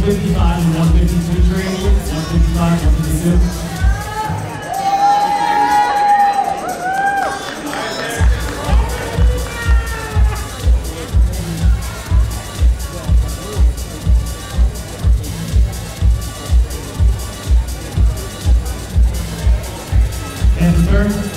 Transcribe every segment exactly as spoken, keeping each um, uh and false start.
fifty-five and one fifty-two training. one fifty-five, one fifty-two. And the third.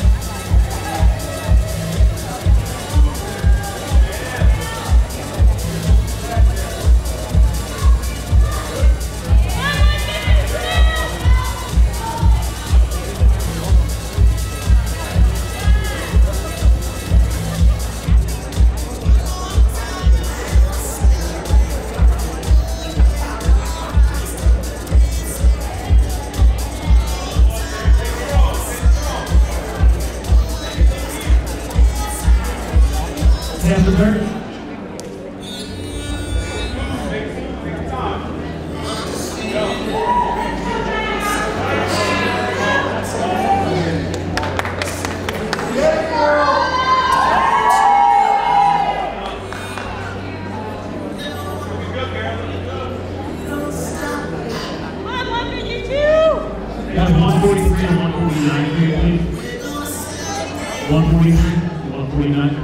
Stand the third. one forty-three and one forty-nine, please. one forty-three and one forty-nine.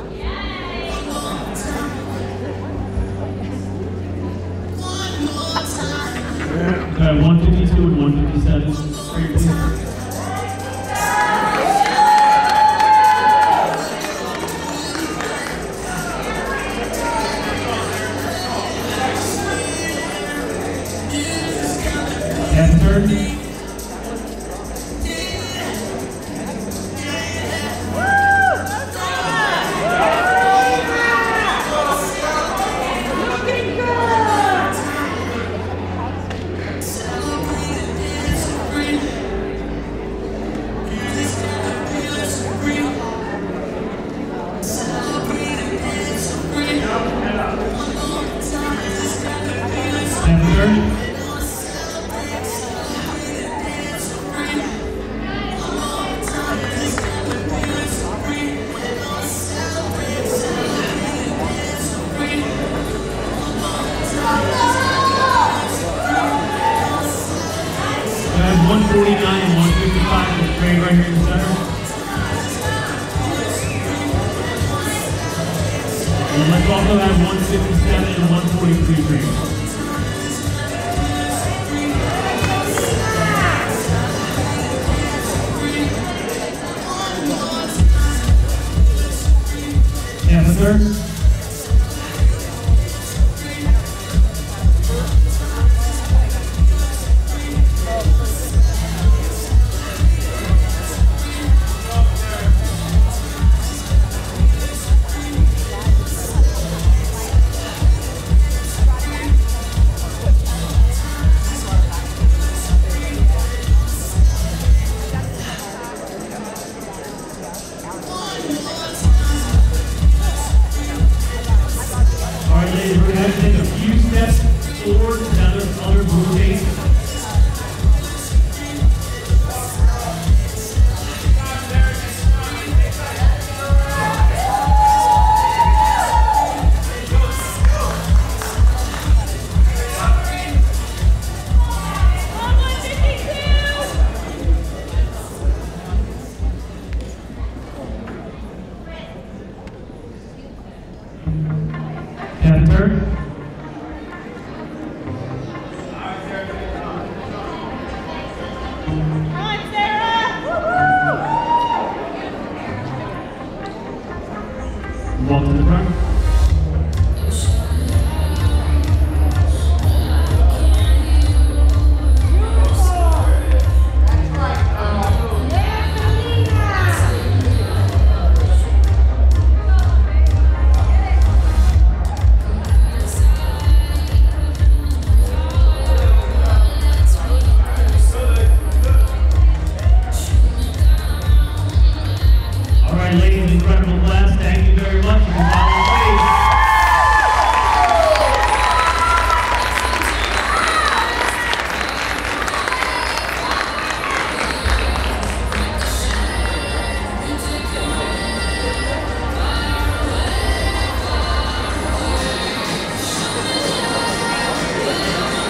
Uh, one fifty-two and one fifty-seven. Straight, please. And third. one forty-nine and one fifty-five is trained right here in the center. And let's also have one fifty-seven and one forty-three trained. And the third. Alright, ladies, we're going to take a few steps forward down the other blue tape. And third.